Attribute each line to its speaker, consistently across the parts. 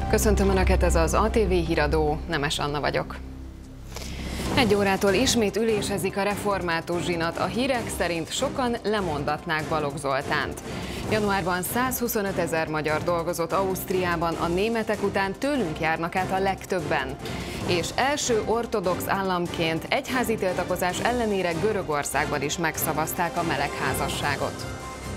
Speaker 1: Köszöntöm Önöket, ez az ATV Híradó, Nemes Anna vagyok. 1 órától ismét ülésezik a református zsinat. A hírek szerint sokan lemondatnák Balogh Zoltánt. Januárban 125 000 magyar dolgozott Ausztriában, a németek után tőlünk járnak át a legtöbben. És első ortodox államként egyházi tiltakozás ellenére Görögországban is megszavazták a melegházasságot.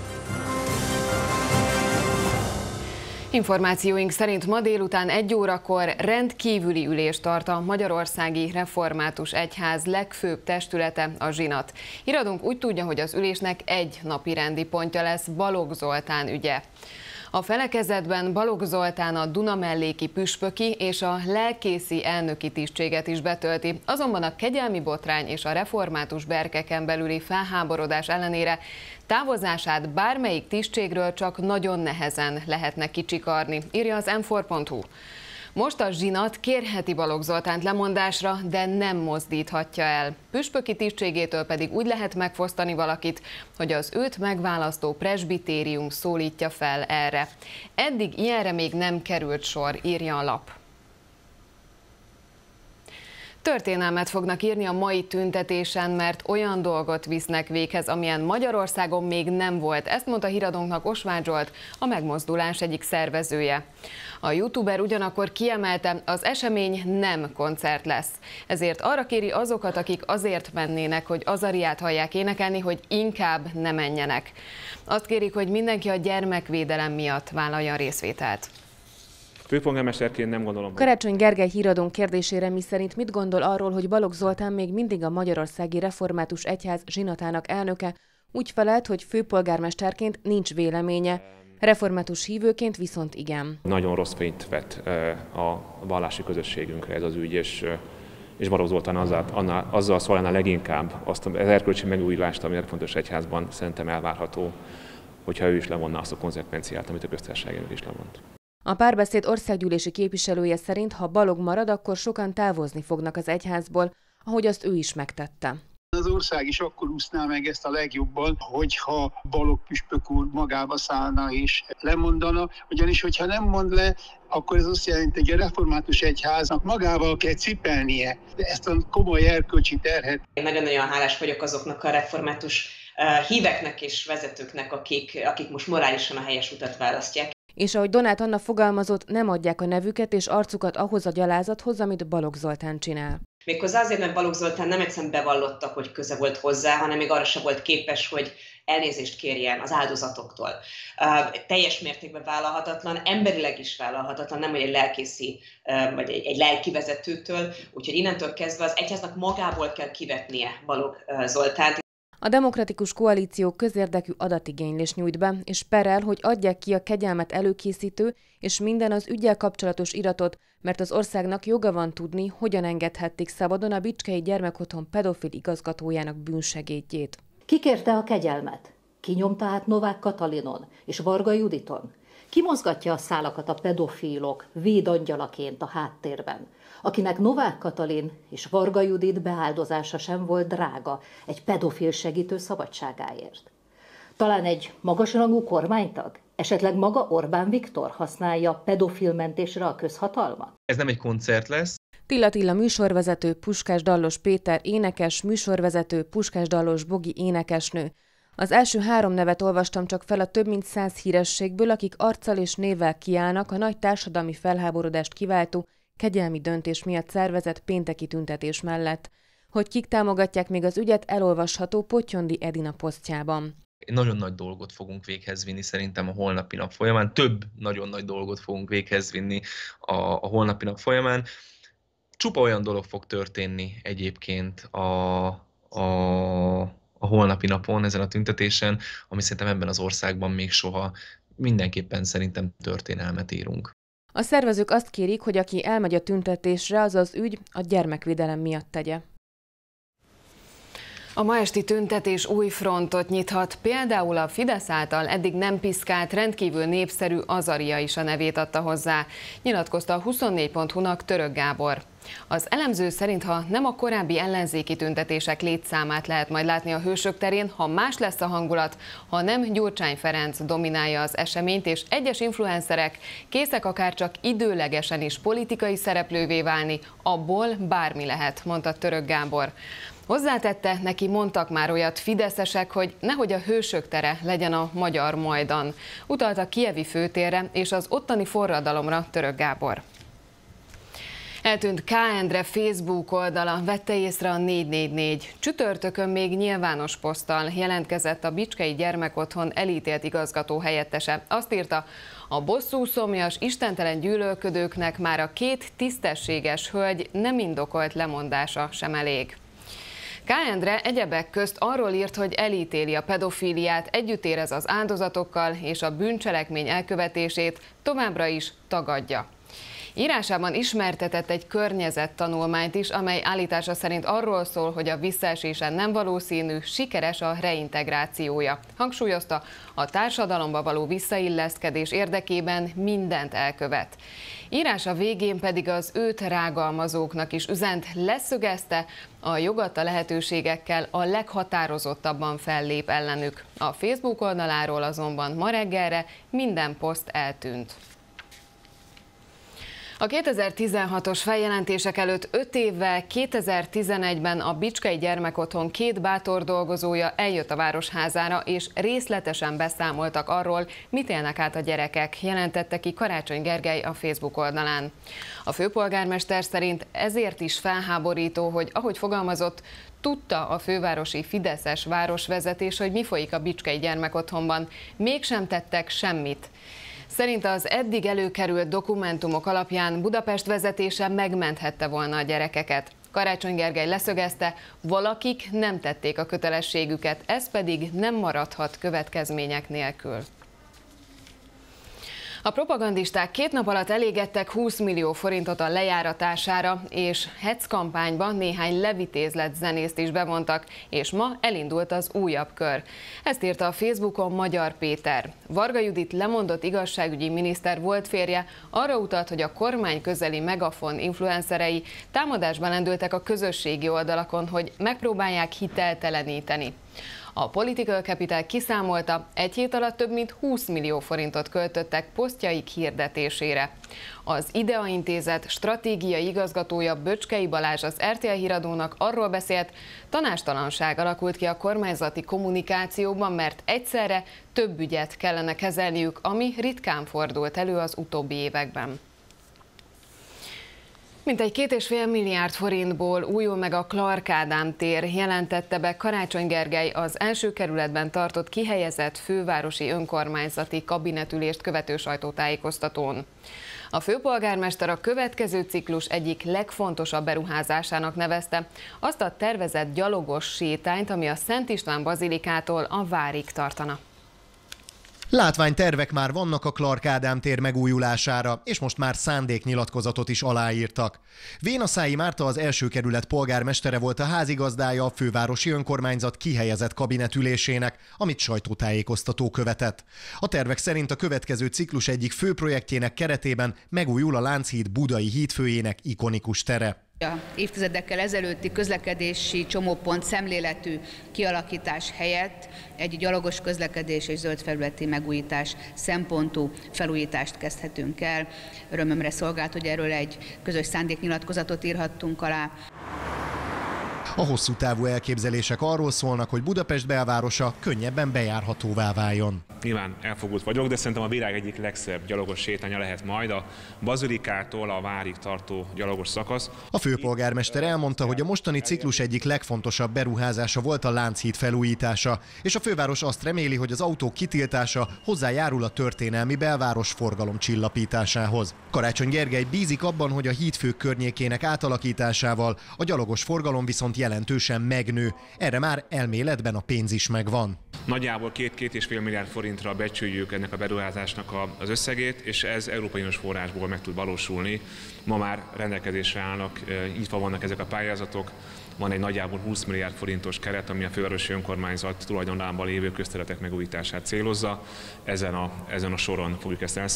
Speaker 1: Információink szerint ma délután 1 órakor rendkívüli ülést tart a Magyarországi Református Egyház legfőbb testülete, a zsinat. Híradónk úgy tudja, hogy az ülésnek egy napirendi pontja lesz: Balogh Zoltán ügye. A felekezetben Balogh Zoltán a Dunamelléki püspöki és a lelkészi elnöki tisztséget is betölti, azonban a kegyelmi botrány és a református berkeken belüli felháborodás ellenére távozását bármelyik tisztségről csak nagyon nehezen lehetne kicsikarni, írja az m4.hu. Most a zsinat kérheti Balogh Zoltánt lemondásra, de nem mozdíthatja el. Püspöki tisztségétől pedig úgy lehet megfosztani valakit, hogy az őt megválasztó presbitérium szólítja fel erre. Eddig ilyenre még nem került sor, írja a lap. Történelmet fognak írni a mai tüntetésen, mert olyan dolgot visznek véghez, amilyen Magyarországon még nem volt. Ezt mondta híradónknak Osváth Zsolt, a megmozdulás egyik szervezője. A youtuber ugyanakkor kiemelte, az esemény nem koncert lesz. Ezért arra kéri azokat, akik azért mennének, hogy Azariát hallják énekelni, hogy inkább ne menjenek. Azt kérik, hogy mindenki a gyermekvédelem miatt vállalja a részvételt.
Speaker 2: Főpolgármesterként nem gondolom.
Speaker 3: Karácsony Gergely híradónk kérdésére, miszerint mit gondol arról, hogy Balogh Zoltán még mindig a Magyarországi Református Egyház zsinatának elnöke, úgy felelt, hogy főpolgármesterként nincs véleménye, református hívőként viszont igen.
Speaker 2: Nagyon rossz fényt vett a vallási közösségünkre ez az ügy, és Balogh Zoltán azzal szolgálná leginkább azt az erkölcsi megújulást, ami a Református Egyházban szerintem elvárható, hogyha ő is levonna azt a konzekvenciát, amit a köztársaság is levont.
Speaker 3: A Párbeszéd országgyűlési képviselője szerint, ha Balogh marad, akkor sokan távozni fognak az egyházból, ahogy azt ő is megtette.
Speaker 4: Az ország is akkor úszná meg ezt a legjobban, hogyha Balogh püspök úr magába szállna és lemondana, ugyanis hogyha nem mond le, akkor ez azt jelenti, hogy a református egyháznak magával kell cipelnie ezt a komoly erkölcsi terhet.
Speaker 5: Én nagyon-nagyon hálás vagyok azoknak a református híveknek és vezetőknek, akik most morálisan a helyes utat választják.
Speaker 3: És ahogy Donát Anna fogalmazott, nem adják a nevüket és arcukat ahhoz a gyalázathoz, amit Balogh Zoltán csinál.
Speaker 5: Méghozzá azért, mert Balogh Zoltán nem egyszerűen bevallotta, hogy köze volt hozzá, hanem még arra sem volt képes, hogy elnézést kérjen az áldozatoktól. Teljes mértékben vállalhatatlan, emberileg is vállalhatatlan, nem hogy egy lelkészi vagy egy lelki vezetőtől, úgyhogy innentől kezdve az egyháznak magából kell kivetnie Balogh Zoltánt.
Speaker 3: A Demokratikus Koalíció közérdekű adatigénylést nyújt be, és perel, hogy adják ki a kegyelmet előkészítő és minden az üggyel kapcsolatos iratot, mert az országnak joga van tudni, hogyan engedhették szabadon a Bicskei Gyermekotthon pedofil igazgatójának bűnsegédjét.
Speaker 6: Ki kérte a kegyelmet? Ki nyomta át Novák Katalinon és Varga Juditon? Ki mozgatja a szálakat a pedofilok védangyalaként a háttérben, akinek Novák Katalin és Varga Judit beáldozása sem volt drága egy pedofil segítő szabadságáért? Talán egy magasrangú kormánytag? Esetleg maga Orbán Viktor használja pedofilmentésre a közhatalmat?
Speaker 7: Ez nem egy koncert lesz.
Speaker 3: Tilla műsorvezető, Puskás Dallos Péter énekes, műsorvezető, Puskás Dallos Bogi énekesnő. Az első 3 nevet olvastam csak fel a több mint 100 hírességből, akik arccal és névvel kiállnak a nagy társadalmi felháborodást kiváltó kegyelmi döntés miatt szervezett pénteki tüntetés mellett. Hogy kik támogatják még az ügyet, elolvasható Pottyondi Edina posztjában.
Speaker 7: Nagyon nagy dolgot fogunk véghez vinni szerintem a holnapi nap folyamán. Több nagyon nagy dolgot fogunk véghez vinni a holnapi nap folyamán. Csupa olyan dolog fog történni egyébként a holnapi napon, ezen a tüntetésen, ami szerintem ebben az országban még soha, mindenképpen szerintem történelmet írunk.
Speaker 3: A szervezők azt kérik, hogy aki elmegy a tüntetésre, az az ügy a gyermekvédelem miatt tegye.
Speaker 1: A ma esti tüntetés új frontot nyithat, például a Fidesz által eddig nem piszkált, rendkívül népszerű Azaria is a nevét adta hozzá, nyilatkozta a 24.hu-nak Török Gábor. Az elemző szerint, ha nem a korábbi ellenzéki tüntetések létszámát lehet majd látni a Hősök terén, ha más lesz a hangulat, ha nem Gyurcsány Ferenc dominálja az eseményt, és egyes influencerek készek akár csak időlegesen is politikai szereplővé válni, abból bármi lehet, mondta Török Gábor. Hozzátette, neki mondtak már olyat fideszesek, hogy nehogy a Hősök tere legyen a magyar Majdan. Utalt a kijevi főtérre és az ottani forradalomra Török Gábor. Eltűnt K. Endre Facebook oldala, vette észre a 444. Csütörtökön még nyilvános poszttal jelentkezett a Bicskei Gyermekotthon elítélt igazgató helyettese. Azt írta, a bosszúszomjas, istentelen gyűlölködőknek már a 2 tisztességes hölgy nem indokolt lemondása sem elég. K. Endre egyebek közt arról írt, hogy elítéli a pedofíliát, együtt érez az áldozatokkal, és a bűncselekmény elkövetését továbbra is tagadja. Írásában ismertetett egy környezettanulmányt is, amely állítása szerint arról szól, hogy a visszaesésen nem valószínű, sikeres a reintegrációja. Hangsúlyozta, a társadalomba való visszailleszkedés érdekében mindent elkövet. Írása végén pedig az őt rágalmazóknak is üzent, leszögezte, a jogadta lehetőségekkel a leghatározottabban fellép ellenük. A Facebook oldaláról azonban ma reggelre minden poszt eltűnt. A 2016-os feljelentések előtt 5 évvel 2011-ben a Bicskei Gyermekotthon 2 bátor dolgozója eljött a Városházára, és részletesen beszámoltak arról, mit élnek át a gyerekek, jelentette ki Karácsony Gergely a Facebook oldalán. A főpolgármester szerint ezért is felháborító, hogy ahogy fogalmazott, tudta a fővárosi fideszes városvezetés, hogy mi folyik a Bicskei Gyermekotthonban, mégsem tettek semmit. Szerint az eddig előkerült dokumentumok alapján Budapest vezetése megmenthette volna a gyerekeket. Karácsony Gergely leszögezte, valakik nem tették a kötelességüket, ez pedig nem maradhat következmények nélkül. A propagandisták 2 nap alatt elégettek 20 millió forintot a lejáratására, és hetz kampányba néhány levitézlett zenészt is bevontak, és ma elindult az újabb kör. Ezt írta a Facebookon Magyar Péter. Varga Judit lemondott igazságügyi miniszter volt férje arra utalt, hogy a kormány közeli Megafon influencerei támadásban lendültek a közösségi oldalakon, hogy megpróbálják hitelteleníteni. A Political Capital kiszámolta, egy hét alatt több mint 20 millió forintot költöttek posztjaik hirdetésére. Az IDEA Intézet stratégiai igazgatója Böcskei Balázs az RTL Híradónak arról beszélt, tanástalanság alakult ki a kormányzati kommunikációban, mert egyszerre több ügyet kellene kezelniük, ami ritkán fordult elő az utóbbi években. Mintegy 2,5 milliárd forintból újul meg a Clark Ádám tér, jelentette be Karácsony Gergely az első kerületben tartott kihelyezett fővárosi önkormányzati kabinetülést követő sajtótájékoztatón. A főpolgármester a következő ciklus egyik legfontosabb beruházásának nevezte azt a tervezett gyalogos sétányt, ami a Szent István bazilikától a Várig tartana.
Speaker 8: Látványtervek már vannak a Clark Ádám tér megújulására, és most már szándéknyilatkozatot is aláírtak. Vénaszályi Márta az első kerület polgármestere volt a házigazdája a fővárosi önkormányzat kihelyezett kabinetülésének, amit sajtótájékoztató követett. A tervek szerint a következő ciklus egyik fő projektjének keretében megújul a Lánchíd budai hídfőjének ikonikus tere.
Speaker 9: A évtizedekkel ezelőtti közlekedési csomópont szemléletű kialakítás helyett egy gyalogos közlekedés és zöld felületi megújítás szempontú felújítást kezdhetünk el. Örömömre szolgált, hogy erről egy közös szándéknyilatkozatot írhattunk alá.
Speaker 8: A hosszú távú elképzelések arról szólnak, hogy Budapest belvárosa könnyebben bejárhatóvá váljon.
Speaker 2: Nyilván elfogult vagyok, de szerintem a világ egyik legszebb gyalogos sétánya lehet majd a Bazilikától a Várig tartó gyalogos szakasz.
Speaker 8: A főpolgármester elmondta, hogy a mostani ciklus egyik legfontosabb beruházása volt a Lánchíd felújítása, és a főváros azt reméli, hogy az autók kitiltása hozzájárul a történelmi belváros forgalom csillapításához. Karácsony Gergely bízik abban, hogy a hídfők környékének átalakításával a gyalogos forgalom viszont jelentősen megnő. Erre már elméletben a pénz is megvan.
Speaker 2: Nagyjából 2-2,5 milliárd forintra becsüljük ennek a beruházásnak az összegét, és ez Európai Uniós forrásból meg tud valósulni. Ma már rendelkezésre állnak, nyitva vannak ezek a pályázatok. Van egy nagyjából 20 milliárd forintos keret, ami a fővárosi önkormányzat tulajdonában lévő közterületek megújítását célozza. Ezen a soron fogjuk ezt elszámolni.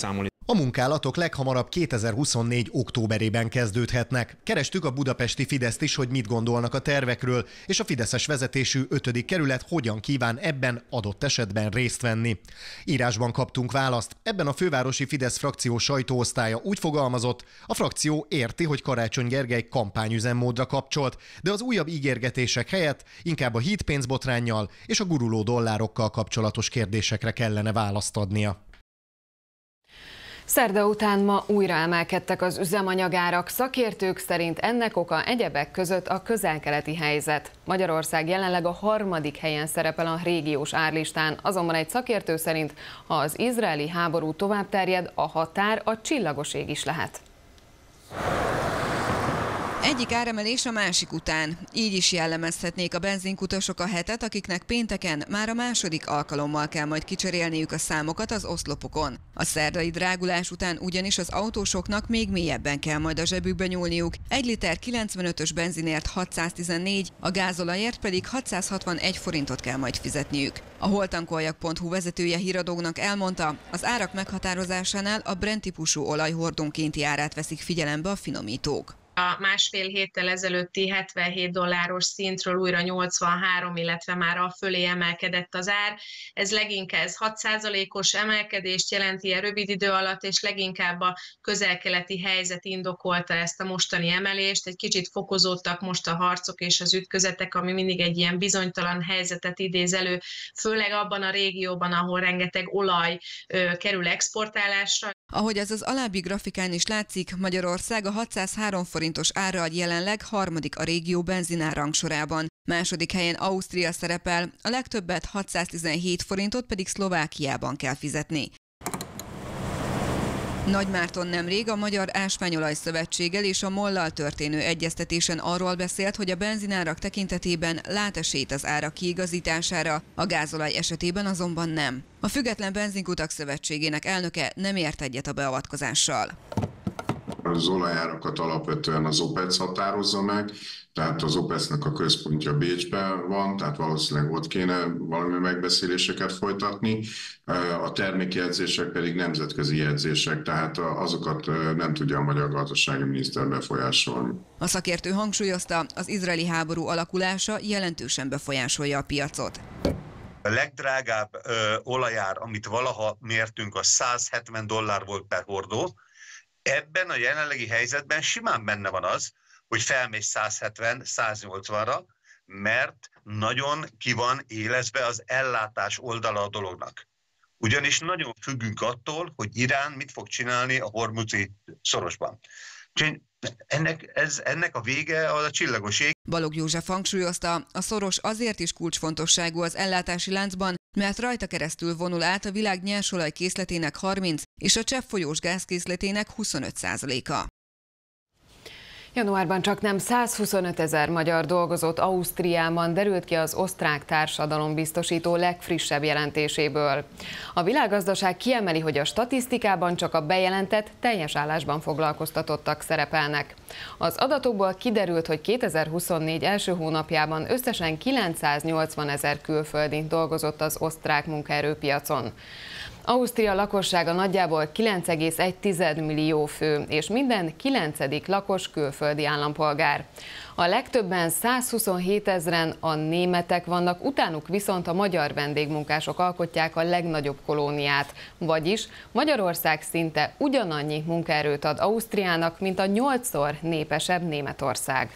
Speaker 8: A munkálatok leghamarabb 2024. októberében kezdődhetnek. Kerestük a budapesti Fideszt is, hogy mit gondolnak a tervekről, és a fideszes vezetésű 5. kerület hogyan kíván ebben adott esetben részt venni. Írásban kaptunk választ. Ebben a fővárosi Fidesz frakció sajtóosztálya úgy fogalmazott, a frakció érti, hogy Karácsony Gergely kampányüzemmódra kapcsolt, de az újabb ígérgetések helyett inkább a hídpénzbotránnyal és a guruló dollárokkal kapcsolatos kérdésekre kellene választ adnia.
Speaker 1: Szerda után ma újra emelkedtek az üzemanyagárak. Szakértők szerint ennek oka egyebek között a közel-keleti helyzet. Magyarország jelenleg a 3. helyen szerepel a régiós árlistán, azonban egy szakértő szerint, ha az izraeli háború tovább terjed, a határ a csillagos ég is lehet.
Speaker 10: Egyik áremelés a másik után. Így is jellemezhetnék a benzinkutasok a hetet, akiknek pénteken már a 2. alkalommal kell majd kicserélniük a számokat az oszlopokon. A szerdai drágulás után ugyanis az autósoknak még mélyebben kell majd a zsebükbe nyúlniuk. 1 liter 95-ös benzinért 614, a gázolajért pedig 661 forintot kell majd fizetniük. A holtankoljak.hu vezetője híradónak elmondta, az árak meghatározásánál a Brent típusú olaj hordonkénti árát veszik figyelembe a finomítók.
Speaker 11: A másfél héttel ezelőtti $77 szintről újra 83, illetve már a fölé emelkedett az ár. Ez leginkább 6%-os emelkedést jelenti a rövid idő alatt, és leginkább a közel-keleti helyzet indokolta ezt a mostani emelést. Egy kicsit fokozódtak most a harcok és az ütközetek, ami mindig egy ilyen bizonytalan helyzetet idéz elő, főleg abban a régióban, ahol rengeteg olaj kerül exportálásra.
Speaker 10: Ahogy ez az alábbi grafikán is látszik, Magyarország a 603 forintos árral jelenleg 3. a régió benzinár rangsorában. 2. helyen Ausztria szerepel, a legtöbbet 617 forintot pedig Szlovákiában kell fizetni. Nagymárton nemrég a Magyar Ásványolaj Szövetséggel és a MOL-lal történő egyeztetésen arról beszélt, hogy a benzinárak tekintetében lát esélyt az árak kiigazítására, a gázolaj esetében azonban nem. A Független Benzinkutak Szövetségének elnöke nem ért egyet a beavatkozással.
Speaker 12: Az olajárakat alapvetően az OPEC határozza meg, tehát az OPEC-nek a központja Bécsben van, tehát valószínűleg ott kéne valami megbeszéléseket folytatni. A termékjegyzések pedig nemzetközi jegyzések, tehát azokat nem tudja a magyar gazdasági miniszter befolyásolni.
Speaker 10: A szakértő hangsúlyozta, az izraeli háború alakulása jelentősen befolyásolja a piacot.
Speaker 13: A legdrágább olajár, amit valaha mértünk, az $170 volt per hordó. Ebben a jelenlegi helyzetben simán benne van az, hogy felmegy 170-180-ra, mert nagyon ki van élezve az ellátás oldala a dolognak. Ugyanis nagyon függünk attól, hogy Irán mit fog csinálni a Hormuzi szorosban. Ennek a vége az a csillagos ég.
Speaker 10: Balogh József hangsúlyozta, a szoros azért is kulcsfontosságú az ellátási láncban, mert rajta keresztül vonul át a világ nyersolaj készletének 30 és a cseppfolyós gázkészletének 25%-a.
Speaker 1: Januárban csaknem 125 000 magyar dolgozott Ausztriában, derült ki az osztrák társadalombiztosító legfrissebb jelentéséből. A világgazdaság kiemeli, hogy a statisztikában csak a bejelentett, teljes állásban foglalkoztatottak szerepelnek. Az adatokból kiderült, hogy 2024 első hónapjában összesen 980 000 külföldi dolgozott az osztrák munkaerőpiacon. Ausztria lakossága nagyjából 9,1 millió fő, és minden 9. lakos külföldi állampolgár. A legtöbben 127 000-en a németek vannak, utánuk viszont a magyar vendégmunkások alkotják a legnagyobb kolóniát, vagyis Magyarország szinte ugyanannyi munkaerőt ad Ausztriának, mint a 8-szor népesebb Németország.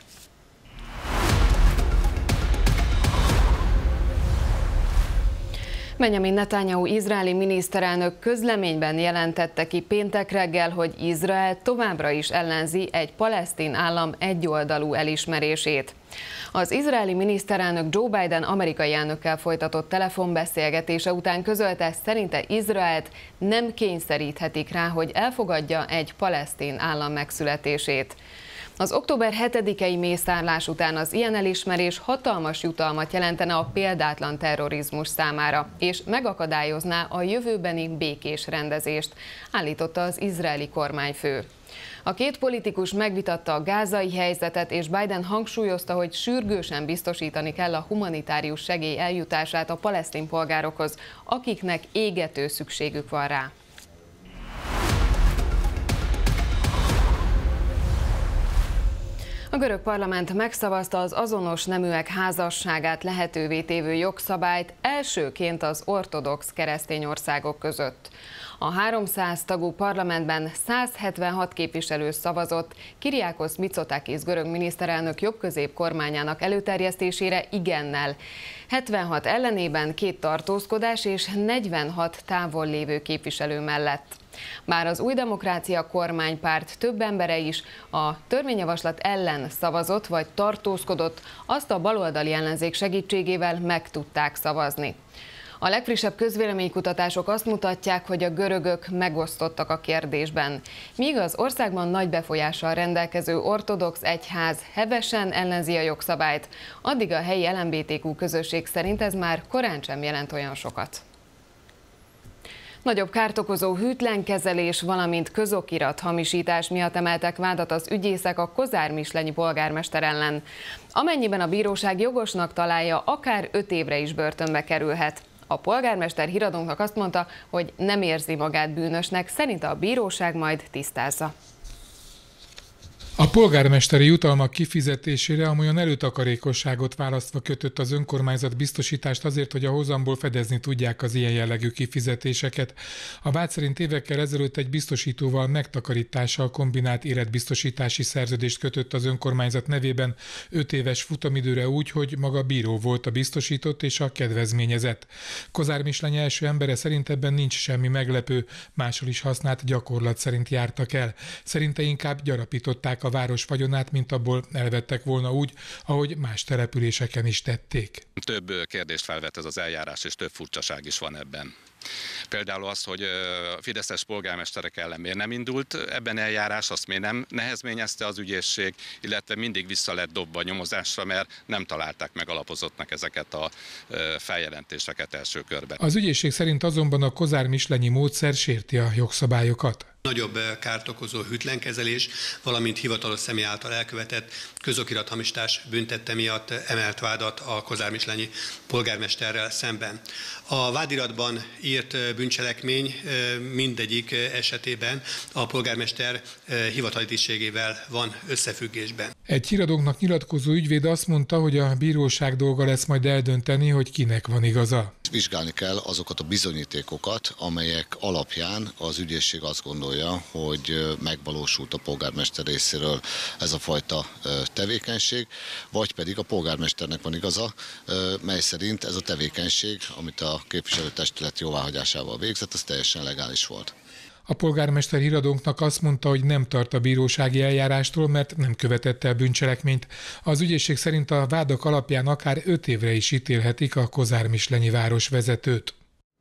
Speaker 1: Benjamin Netanyahu izraeli miniszterelnök közleményben jelentette ki péntek reggel, hogy Izrael továbbra is ellenzi egy palesztin állam egyoldalú elismerését. Az izraeli miniszterelnök Joe Biden amerikai elnökkel folytatott telefonbeszélgetése után közölte, szerinte Izraelt nem kényszeríthetik rá, hogy elfogadja egy palesztin állam megszületését. Az október 7-i mészárlás után az ilyen elismerés hatalmas jutalmat jelentene a példátlan terrorizmus számára, és megakadályozná a jövőbeni békés rendezést, állította az izraeli kormányfő. A két politikus megvitatta a gázai helyzetet, és Biden hangsúlyozta, hogy sürgősen biztosítani kell a humanitárius segély eljutását a palesztin polgárokhoz, akiknek égető szükségük van rá. A görög parlament megszavazta az azonos neműek házasságát lehetővé tévő jogszabályt elsőként az ortodox keresztény országok között. A 300 tagú parlamentben 176 képviselő szavazott Kyriakos Mitsotakis görög miniszterelnök jobbközép kormányának előterjesztésére igennel. 76 ellenében 2 tartózkodás és 46 távol lévő képviselő mellett. Bár az Új Demokrácia kormánypárt több embere is a törvényjavaslat ellen szavazott vagy tartózkodott, azt a baloldali ellenzék segítségével meg tudták szavazni. A legfrissebb közvéleménykutatások azt mutatják, hogy a görögök megosztottak a kérdésben. Míg az országban nagy befolyással rendelkező ortodox egyház hevesen ellenzi a jogszabályt, addig a helyi LMBTQ közösség szerint ez már korán sem jelent olyan sokat. Nagyobb kárt okozó hűtlenkezelés, valamint közokirat hamisítás miatt emeltek vádat az ügyészek a kozármislenyi polgármester ellen. Amennyiben a bíróság jogosnak találja, akár 5 évre is börtönbe kerülhet. A polgármester híradónknak azt mondta, hogy nem érzi magát bűnösnek, szerinte a bíróság majd tisztázza.
Speaker 14: A polgármesteri jutalmak kifizetésére amolyan előtakarékosságot választva kötött az önkormányzat biztosítást azért, hogy a hozamból fedezni tudják az ilyen jellegű kifizetéseket. A vád szerint évekkel ezelőtt egy biztosítóval megtakarítással kombinált életbiztosítási szerződést kötött az önkormányzat nevében 5 éves futamidőre úgy, hogy maga bíró volt a biztosított és a kedvezményezett. Kozármisleny első embere szerint ebben nincs semmi meglepő, máshol is használt gyakorlat szerint jártak el. Szerinte inkább gyarapították a város vagyonát, mint abból elvettek volna úgy, ahogy más településeken is tették.
Speaker 15: Több kérdést felvet ez az eljárás, és több furcsaság is van ebben. Például az, hogy a fideszes polgármesterek ellen miért nem indult ebben eljárás, azt miért nem nehezményezte az ügyészség, illetve mindig vissza lett dobva a nyomozásra, mert nem találták meg alapozottnak ezeket a feljelentéseket első körben.
Speaker 14: Az ügyészség szerint azonban a kozármislenyi módszer sérti a jogszabályokat.
Speaker 16: Nagyobb kárt okozó hűtlenkezelés, valamint hivatalos személy által elkövetett közokirathamisítás büntette miatt emelt vádat a kozármislenyi polgármesterrel szemben. A vádiratban írt bűncselekmény mindegyik esetében a polgármester hivatali tisztségével van összefüggésben.
Speaker 14: Egy híradónknak nyilatkozó ügyvéd azt mondta, hogy a bíróság dolga lesz majd eldönteni, hogy kinek van igaza.
Speaker 17: Vizsgálni kell azokat a bizonyítékokat, amelyek alapján az ügyészség azt gondolja, hogy megvalósult a polgármester részéről ez a fajta tevékenység, vagy pedig a polgármesternek van igaza, mely szerint ez a tevékenység, amit a képviselőtestület jóváhagyásával végzett, az teljesen legális volt.
Speaker 14: A polgármester híradónknak azt mondta, hogy nem tart a bírósági eljárástól, mert nem követett el bűncselekményt. Az ügyészség szerint a vádak alapján akár 5 évre is ítélhetik a kozármislenyi városvezetőt.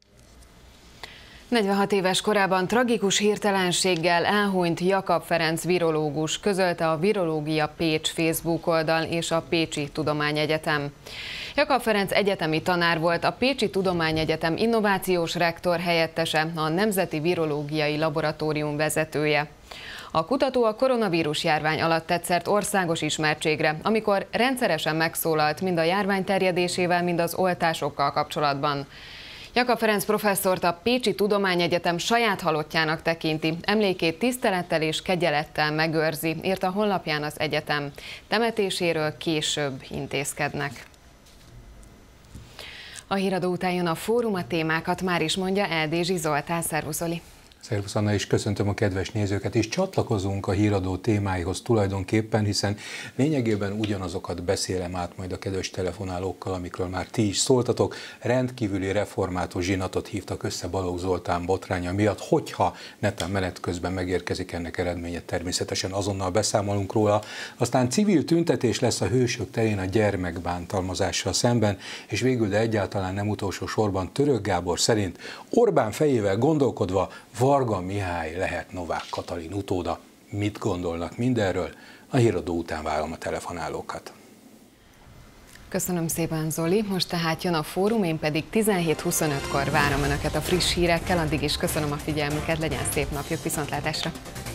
Speaker 1: 46 éves korában tragikus hirtelenséggel elhunyt Jakab Ferenc virológus, közölte a Virológia Pécs Facebook oldal és a Pécsi Tudományegyetem. Jakab Ferenc egyetemi tanár volt, a Pécsi Tudományegyetem innovációs rektor helyettese, a Nemzeti Virológiai Laboratórium vezetője. A kutató a koronavírus járvány alatt tett szert országos ismertségre, amikor rendszeresen megszólalt mind a járvány terjedésével, mind az oltásokkal kapcsolatban. Jakab Ferenc professzort a Pécsi Tudományegyetem saját halottjának tekinti, emlékét tisztelettel és kegyelettel megőrzi, írt a honlapján az egyetem. Temetéséről később intézkednek. A híradó után jön a Fórum, a témákat már is mondja Eldézsi Zoltán. Szervusz, Oli!
Speaker 18: Szervusz Anna, és köszöntöm a kedves nézőket, és csatlakozunk a híradó témáihoz tulajdonképpen, hiszen lényegében ugyanazokat beszélem át majd a kedves telefonálókkal, amikről már ti is szóltatok. Rendkívüli református zsinatot hívtak össze Balogh Zoltán botránya miatt, hogyha netán menet közben megérkezik ennek eredménye, természetesen azonnal beszámolunk róla. Aztán civil tüntetés lesz a Hősök terén a gyermekbántalmazással szemben, és végül, de egyáltalán nem utolsó sorban Török Gábor szerint Orbán fejével gondolkodva Varga Mihály lehet Novák Katalin utóda. Mit gondolnak mindenről? A híradó után várom a telefonálókat.
Speaker 1: Köszönöm szépen, Zoli. Most tehát jön a Fórum, én pedig 17:25-kor várom Önöket a friss hírekkel. Addig is köszönöm a figyelmüket, legyen szép napjuk, viszontlátásra!